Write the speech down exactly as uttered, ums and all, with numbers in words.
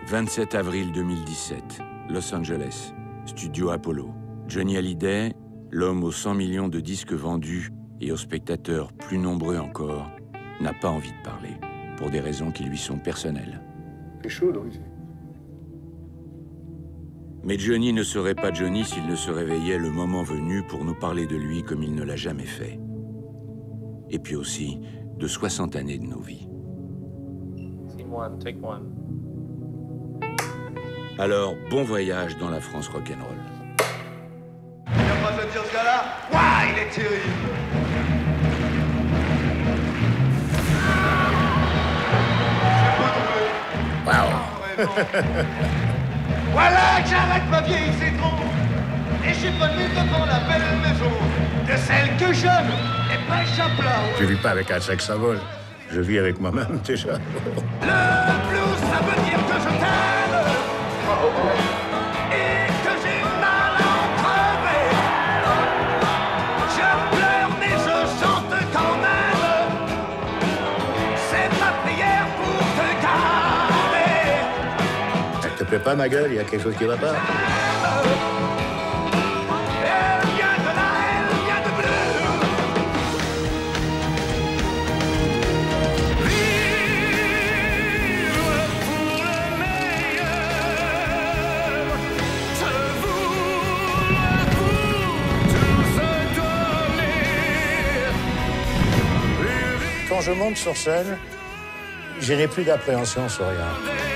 vingt-sept avril deux mille dix-sept, Los Angeles, Studio Apollo. Johnny Hallyday, l'homme aux cent millions de disques vendus et aux spectateurs plus nombreux encore, n'a pas envie de parler, pour des raisons qui lui sont personnelles. C'est chaud, donc. Mais Johnny ne serait pas Johnny s'il ne se réveillait le moment venu pour nous parler de lui comme il ne l'a jamais fait. Et puis aussi de soixante années de nos vies. Scene one, take one. Alors, bon voyage dans la France rock'n'roll. Il n'y a pas à dire ce gars-là. Ouah, il est terrible. Waouh. Voilà que j'arrête ma vieille citron. Et j'ai pas mis devant la belle maison de celle que j'aime et pas échappe-là. Je vis pas avec un sex symbole. Je vis avec moi-même déjà. Le blues, ça veut dire que je t'aime. Et que j'ai mal à en crever. Je pleure mais je chante quand même. C'est ma prière pour te garder. Ça te plaît pas, ma gueule? Il y a quelque chose qui va pas? Elle vient de là, elle vient de bleu. Vivre pour le meilleur. Je voudrais pour tout se donner. Quand je monte sur scène, je n'ai plus d'appréhension sur rien.